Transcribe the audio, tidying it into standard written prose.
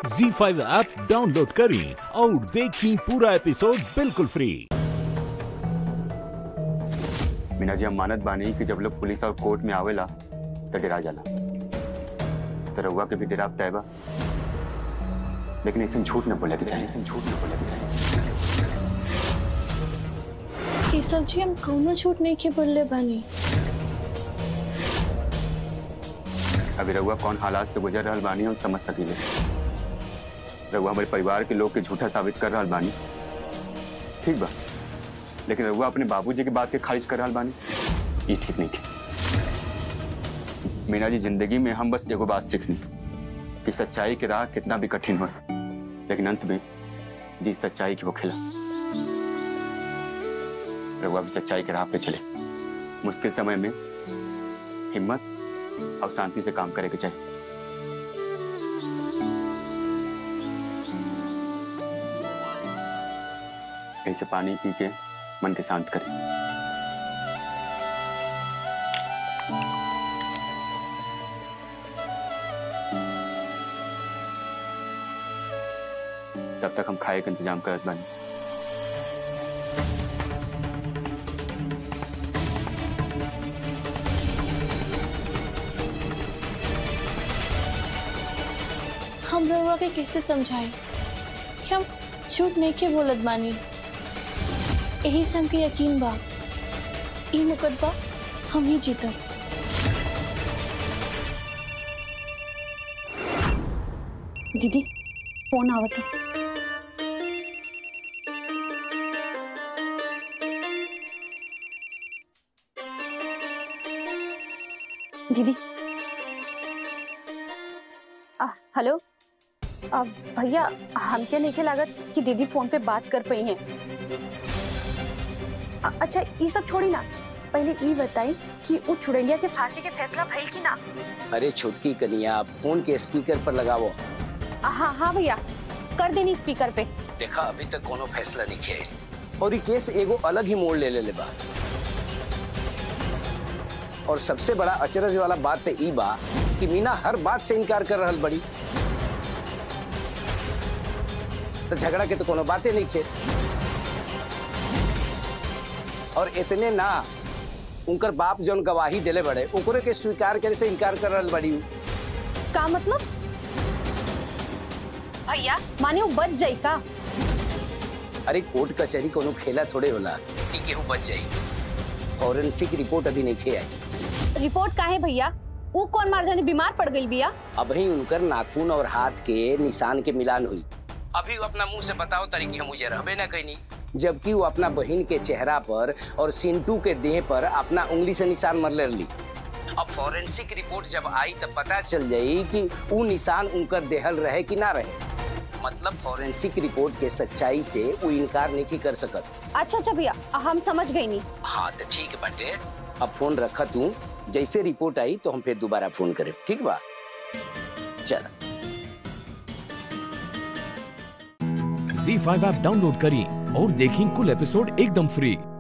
ZEE5 app download करें और देखें पूरा एपिसोड बिल्कुल फ्री। मीना जी, हम मानत बानी कि जब लोग पुलिस और कोर्ट में आवेला तो डरा जाला, तो रउआ के भी डरा तय बा, लेकिन ऐसे झूठ न बोले के चाहिए, केसर जी, हम कौनो झूठ नहीं के बोलले बानी। अभी रउआ कौन हालात से गुजर रहा बानी हम समझ सकीले। रउआ हमारे परिवार के लोग के झूठा साबित कर रहा बानी, ठीक बा, लेकिन रउआ अपने बाबूजी की बात के खारिज कर रहा बानी, ये ठीक नहीं थी। मीना जी, जिंदगी में हम बस एगो बात सीखनी कि सच्चाई की राह कितना भी कठिन हो, लेकिन अंत में जी सच्चाई की वो खिला। रउआ भी सच्चाई के राह पे चले। मुश्किल समय में हिम्मत और शांति से काम करे के चाहिए। ऐसे पानी पी के मन के शांत करें। तब तक हम खाए का इंतजाम करत बानी। हम रउआ के कैसे समझाएं कि हम झूठ नहीं के बोलत बानी। यही से हमके यकीन बा ई मुकदमा हम ही जीतब। दीदी फोन आवत है। दीदी हेलो भैया, हमके नहीं लागत कि दीदी फोन पे बात कर पाई हैं। अच्छा ये सब छोड़ी ना, पहले ये बताई कि वो चुड़ैलिया के फांसी के फैसला भइल कि ना। अरे छोटकी कनिया, फोन के स्पीकर पर लगावो। हाँ भैया, कर देनी स्पीकर पे। देखा अभी तक कोनो फैसला नहीं किया और ये केस एगो अलग ही मोड़ ले बा। और सबसे बड़ा अचरज वाला बात तो ई बा कि मीना हर बात से इनकार कर रहल बड़ी, तो झगड़ा के तो कोनो बातें नहीं खे। और इतने ना, उनकर बाप जौन गवाही देले बड़े ओकरे के स्वीकार करे से इनकार कर रहल बड़ी। का मतलब भैया, माने वो बच जाई का? अरे कोर्ट कचहरी कोनो खेला थोड़े होला कि केहू बच जाई। फॉरेंसिक रिपोर्ट अभी नहीं खे आई। रिपोर्ट काहे भैया? वो कौन मार जाने बीमार पड़ गई बिया? अभी उनकर नाखून और हाथ के निशान के मिलान हुई। अभी वो अपना मुंह से बताओ तारी कि हम मुझे रहबे ना कहीं, जबकि वो अपना बहन के चेहरा पर और सिंटू के देह पर अपना उंगली से निशान मरले रही। अब फॉरेंसिक रिपोर्ट जब आई तब पता चल जाई कि वो निशान उनकर देहल रहे कि ना रहे। मतलब फॉरेंसिक रिपोर्ट के सच्चाई से वो इनकार नहीं कर सकत। अच्छा भैया, हम समझ गई नहीं। हाँ तो ठीक बाटे, अब फोन रखा तू, जैसे रिपोर्ट आई तो हम फिर दोबारा फोन करें, ठीक बा? चल। ZEE5 ऐप डाउनलोड करें और देखें कुल एपिसोड एकदम फ्री।